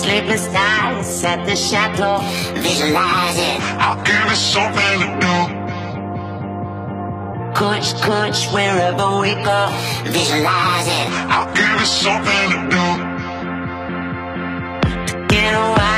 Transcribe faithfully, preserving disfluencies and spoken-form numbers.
sleepless nights at the chateau. Visualize it, I'll give it something to do. Coach, coach, wherever we go. Visualize it, I'll give it something to do. get a while.